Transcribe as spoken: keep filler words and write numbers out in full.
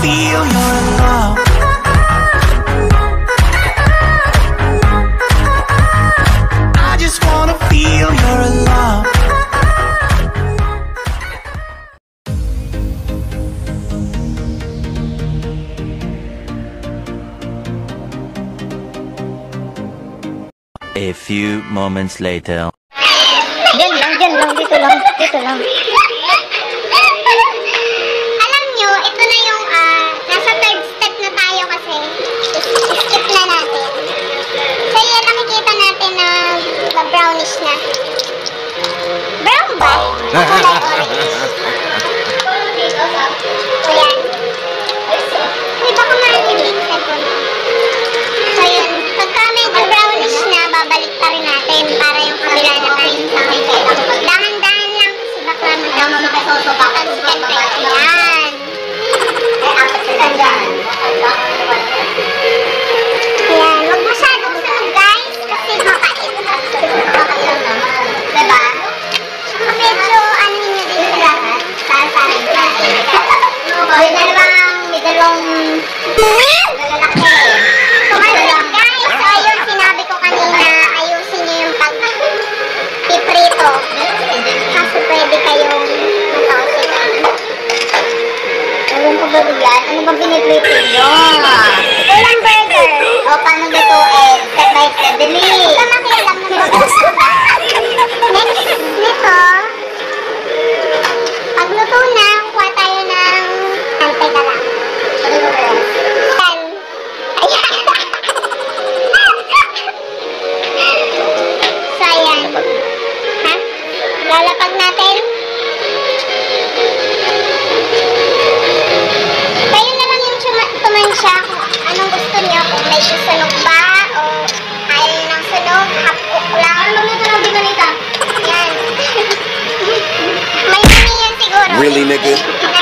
feel your love. I just wanna feel your love. A few moments later. Diyan lang, diyan lang, dito lang, dito lang. Alam nyo, ito na yung, ah, nasa third step na tayo kasi. Skip na natin. So yan, nakikita natin na brownish na. Brown ba? Kulay orange. So yan. Di ba kumain yung minsan ko na? So yun, pagka medyo brownish na, babalik pa rin natin para yung kabila naman. Dahan-dahan lang kasi baka magkakasosoba. Pag-siyempre, yan. Ayan, huwag masyadong sunod guys kasi makait. Diba? Saka medyo ano nyo din lahat. Saan-saan natin. May dalawang, may dalawang lalaki. So ayun guys, so ayun sinabi ko kanina, ayusin nyo yung pag-piprito. Kasi pwede kayong matasikan. Ewan ko ba yan? Ano ba piniprito nyo? Ito lang burger. O paano lutuin? Step by step. Dali. Ito makialam na ba? Next nito, pag luto na, kuha tayo ng antay ka lang. Ten. Ayan. So, ayan. Ha? Lalapag natin. Kayo na lang yung tumansya kung anong gusto niyo. Kung may susunog ba o ayaw nyo ng sunog, half-cook lang. Ano nito ng binanita? Yan. May mani yan siguro. Really, nigga?